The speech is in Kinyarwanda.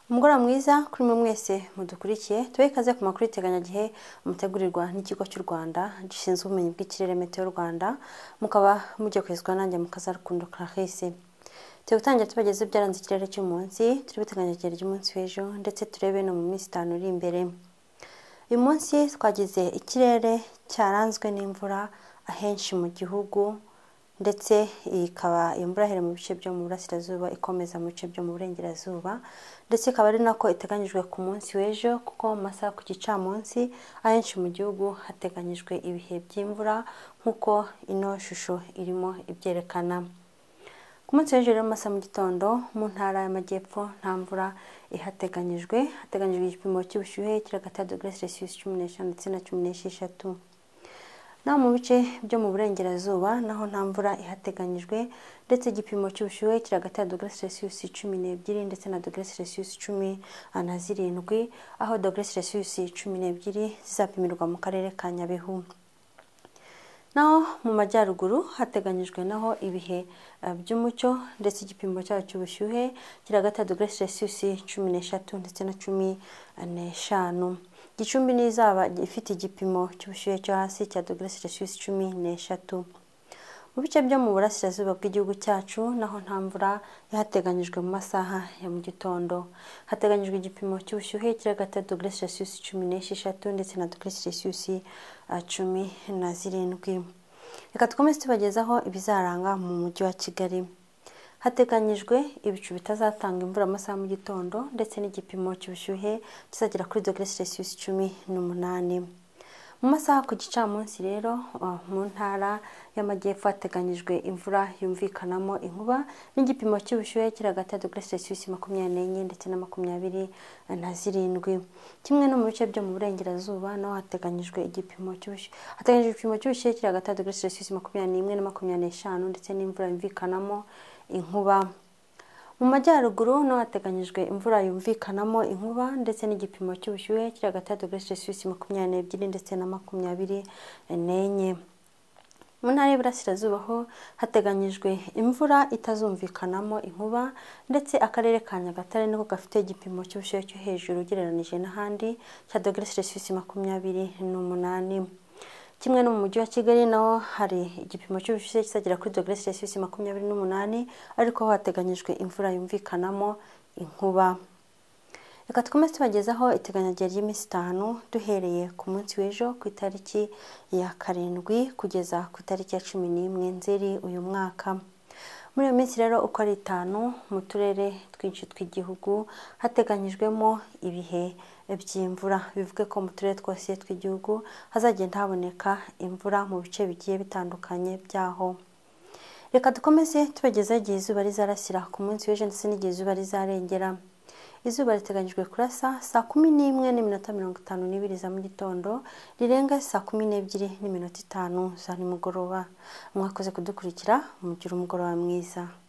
Umugoroba mwiza kuri mwe mwese mudukurikiye tubahe ikaze ku makuru y'iteganyagihe mutegurirwa n'ikigo cy'u Rwanda gishinzwe ubumenyi bw'ikirere Meteo Rwanda mukaba mugiye kwizwa nanjye mukaza Rukundo Clarisse. Tugiye gutangira tubageze byaranze ikirere cy'umunsi, turi biteganyagire ry'umunsi w'ejo ndetse turebe no mu minsi 5 iri imbere. Uyu munsi twagize ikirere cyaranzwe n'imvura ahenshi mu gihugu ndetse ikaba imvura here mu bice byo mu burasirazuba ikomeza mu bice byo mu burengerazuba ndetse ikaba ari nako iteganyijwe ku munsi w'ejo kuko mu masaha ku gicamunsi ahenshi mu gihugu hateganyijwe ibihe by'imvura nkuko ino shusho irimo ibyerekana. Ku munsi w'ejo rero mu masaha mu gitondo mu ntara y'amajyepfo nta mvura ihateganyijwe, hateganyijwe igipimo cy'ubushyuhe kiri hagati ya °C 15 ndetse na 16. Naho mu bice byo mu burengerazuba naho nta mvura ihateganyijwe ndetse igipimo cy'ubushyuhe kiri hagati ya °C 12 ndetse na °C 17, aho °C 12 zizapimirwa mu karere ka Nyabihu. Naho mu majyaruguru hateganyijwe naho ibihe by'umucyo ndetse igipimo cyayo cy'ubushyuhe kiri hagati ya °C 13 ndetse na 15. Gicumbi n'izaba ifite igipimo cy'ubushyuhe cyo hasi cya °C 13. Mu bice byo mu burasirazuba bw'igihugu cyacu naho nta mvura yahateganyijwe mu masaha ya mu gitondo. Hateganyijwe igipimo cy'ubushyuhe kiri hagati ya °C 16 ndetse na °C 17. Reka dukomeze tubagezaho ibizaranga mu mujyi wa Kigali. Hateganyijwe ibicu bitazatanga imvura amasaha mu gitondo ndetse n'igipimo cy'ubushyuhe kizagera kuri °C 18. Mu masaha ku gicamunsi rero mu ntara y'amajyepfo hateganyijwe imvura yumvikanamo inkuba n'igipimo cy'ubushyuhe kiri hagati ya °C 24 ndetse na 27. Kimwe no mu bice byo mu burengerazuba naho hateganyijwe igipimo cy'ubushyuhe kiri hagati ya °C 21 na 25 ndetse n'imvura yumvikanamo inkuba. Mu majyaruguru naho hateganyijwe imvura yumvikanamo inkuba ndetse n'igipimo cy'ubushyuhe kiri hagati ya °C 22 ndetse na 24. Mu ntara y'Iburasirazuba ho hateganyijwe imvura itazumvikanamo inkuba ndetse akarere ka Nyagatare niko gafite igipimo cy'ubushyuhe cyo hejuru ugereranije n'ahandi cya °C 28. Kimwe no mu mujyi wa Kigali naho hari igipimo cy'ubushyuhe kizagera kuri °C 28 ariko hateganyijwe imvura yumvikanamo inkuba. Reka dukomeze tubagezaho iteganyagihe ry'iminsi 5 duhereye ku munsi w'ejo ku itariki ya 7 kugeza ku itariki ya 11 Nzeri uyu mwaka. Muri iyo minsi rero uko ari 5 mu turere twinshi tw'igihugu hateganyijwemo ibihe by'imvura, bivuge ko mu turere twose tw'igihugu hazagenda haboneka imvura mu bice bigiye bitandukanye byaho. Reka dukomeze tubagezaho igihe izuba rizarasira ku munsi w'ejo ndetse n'igihe izuba rizarengera. Izuba riteganyijwe kurasa saa 11:52 za mu gitondo rirenga saa 12:05 za nimugoroba. Mwakoze kudukurikira, mugire umugoroba mwiza.